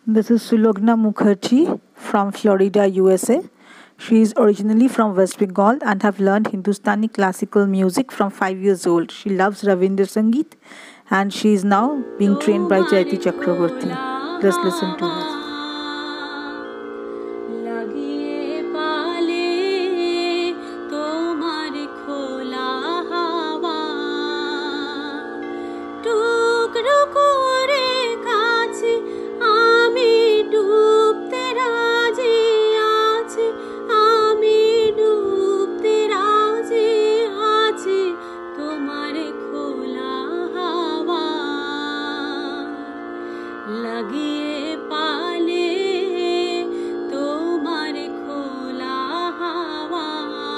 This is Sulogna Mukherjee from Florida, USA. She is originally from West Bengal and have learned Hindustani classical music from 5 years old. She loves Ravindra Sangeet and she is now being trained by Jayati Chakraborty. Let's listen to her. লাগিয়ে পালে তোমার খোলা হাওয়া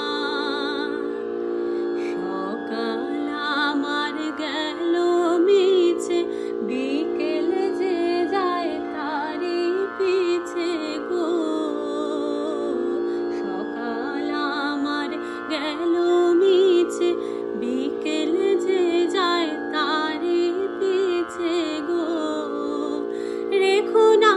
সকাল আমার গেল মিছে বিকেল যে যায় তারি পিছে গো সকাল আমার গেল মিছে বিকেল যে যায় তারি পিছে গো রেখো না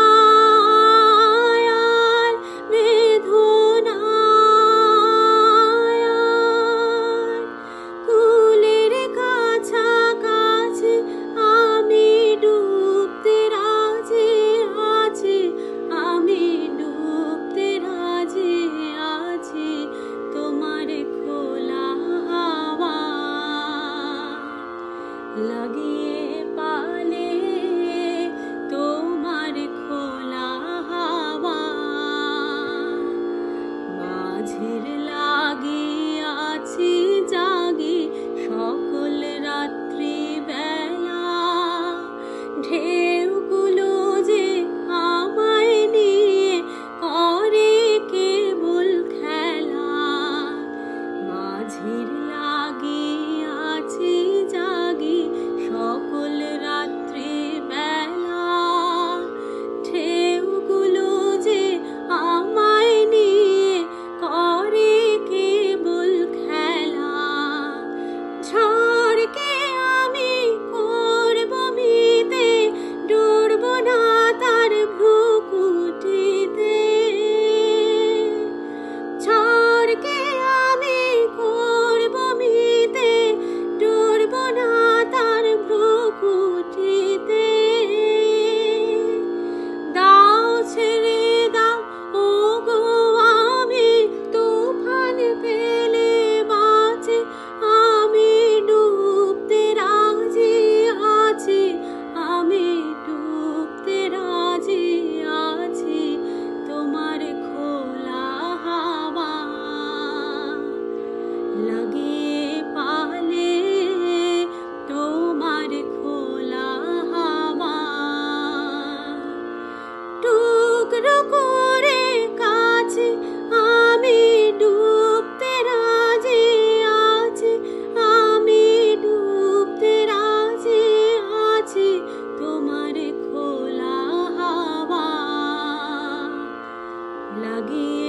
কুলের কাছাকাছি আমি ডুবতে রাজি আছি আমি ডুবতে রাজি আছি তোমার খোলা হাওয়া লাগিয়ে পালে তোমার খোলা হাওয়া মাঝের লাগিয়াছি জাগি সকল রাত্রি বেলা ঢেউগুলো যে আমায় নিয়ে করে কেবল খেলা মাঝের লাগিয়াছি জাগি সকল রাত্রি বেলা ঢেউগুলো যে আমায় নিয়ে করে কেবল খেলা ঝড়কে আমি করব মিতে ডুবব না তার ভ্রুকুটিতে ঝড়কে আমি করব মিতে ডুবব না তার ভ্রুকুটিতে দাও ছেড়ে দাও ও গো আমি তুফান পেলে বাঁচি আমি ডুবতে রাজি আছি আমি ডুবতে রাজি আছি তোমার খোলা হাওয়া লাগিয়ে পালে তোমার খোলা হাওয়া টুকরো করে কাছে আমি ডুবতে রাজি আছি আমি ডুবতে রাজি আছি তোমার খোলা হাওয়া লাগিয়ে